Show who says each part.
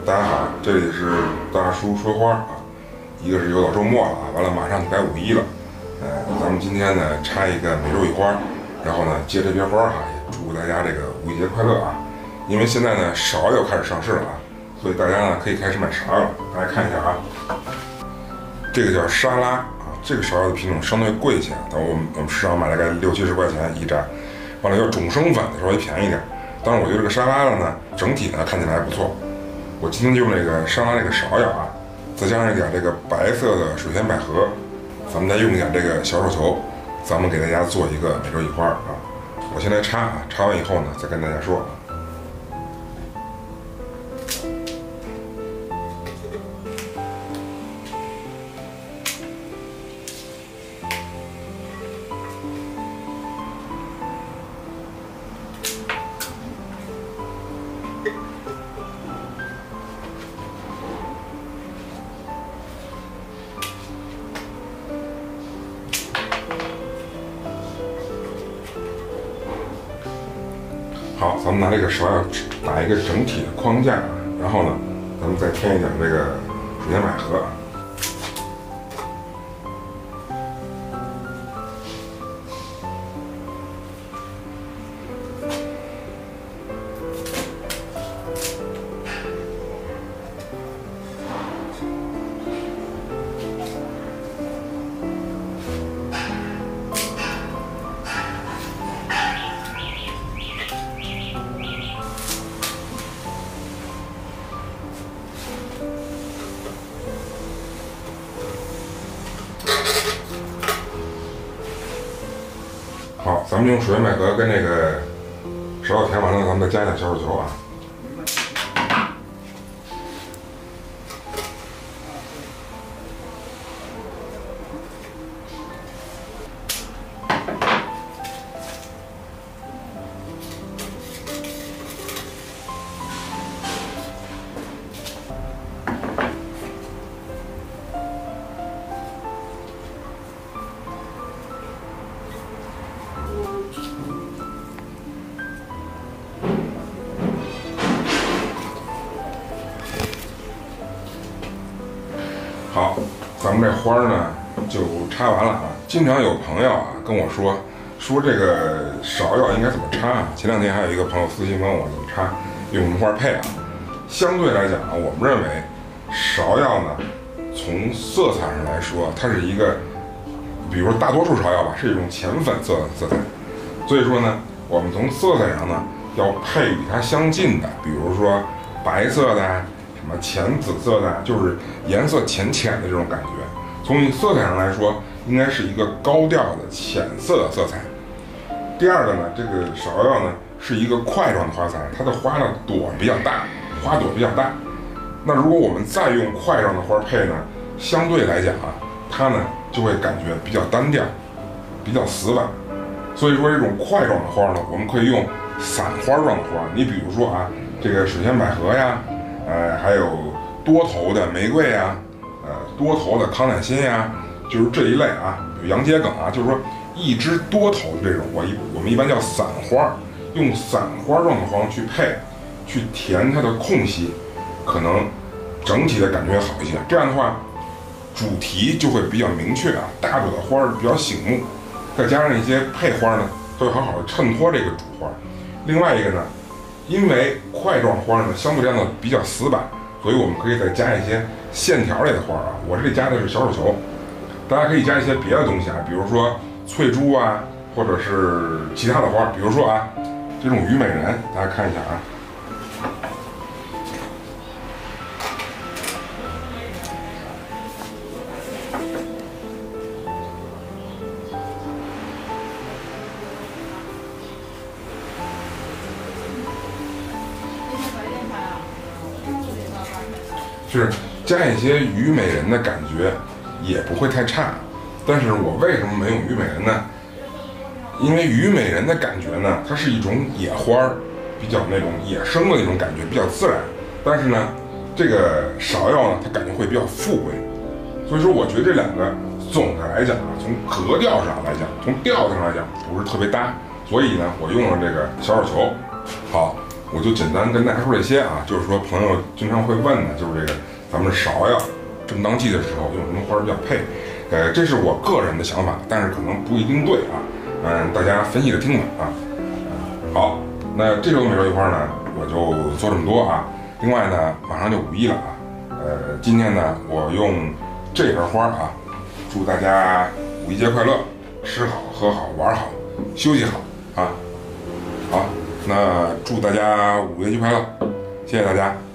Speaker 1: 大家好，这里是大叔说花啊。一个是又到周末了啊，完了马上就该5·1了。咱们今天呢插一个每周一花，然后呢接这边花哈，也祝大家这个5·1节快乐啊！因为现在呢芍药开始上市了啊，所以大家呢可以开始买芍药了。大家看一下啊，这个叫沙拉啊，这个芍药的品种相对贵一些，但我们市场买了该60-70块钱一扎。完了要种生粉的稍微便宜点，但是我觉得这个沙拉的呢整体呢看起来还不错。我今天就用这个沙拉这个芍药啊，再加上一点这个白色的水仙百合，咱们再用一点这个小手球，咱们给大家做一个每周一花啊。我先来插啊，插完以后呢再跟大家说啊。好，咱们拿这个芍药打一个整体的框架，然后呢，咱们再添一点这个水仙百合。好，咱们用水仙百合跟这个芍药填完了，咱们再加一点小手球啊。好，咱们这花呢就插完了啊。经常有朋友啊跟我说这个芍药应该怎么插啊。前2天还有一个朋友私信问我怎么插，用什么花配啊。相对来讲啊，我们认为芍药呢，从色彩上来说，它是一个，比如说大多数芍药吧，是一种浅粉色的色彩。所以说呢，我们从色彩上呢，要配与它相近的，比如说白色的。什么浅紫色的，就是颜色浅浅的这种感觉。从色彩上来说，应该是一个高调的浅色的色彩。第二个呢，这个芍药呢是一个块状的花材，它的花呢朵比较大，花朵比较大。那如果我们再用块状的花配呢，相对来讲啊，它呢就会感觉比较单调，比较死板。所以说这种块状的花呢，我们可以用散花状的花。你比如说啊，这个水仙百合呀。还有多头的玫瑰呀，多头的康乃馨呀，就是这一类啊，有洋桔梗啊，就是说一枝多头的这种，我们一般叫散花，用散花状的花去配，去填它的空隙，可能整体的感觉好一些。这样的话，主题就会比较明确啊，大朵的花比较醒目，再加上一些配花呢，都会好好的衬托这个主花。另外一个呢。因为块状花呢相对来讲比较死板，所以我们可以再加一些线条类的花啊。我这里加的是小手球，大家可以加一些别的东西啊，比如说翠珠啊，或者是其他的花，比如说啊这种虞美人，大家看一下啊。就是加一些虞美人的感觉也不会太差，但是我为什么没用虞美人呢？因为虞美人的感觉呢，它是一种野花，比较那种野生的那种感觉，比较自然。但是呢，这个芍药呢，它感觉会比较富贵。所以说，我觉得这两个总的来讲啊，从格调上来讲，从调子上来讲，不是特别搭。所以呢，我用了这个小手球。好， 我就简单跟大家说这些啊，就是说朋友经常会问的，就是这个咱们芍药正当季的时候用什么花比较配？这是我个人的想法，但是可能不一定对啊。大家分析着听吧啊。好，那这周每周一花呢，我就做这么多啊。另外呢，马上就5·1了啊。今天呢，我用这盆花啊，祝大家5·1节快乐，吃好喝好玩好，休息好啊。好，那祝大家5·1节快乐，谢谢大家。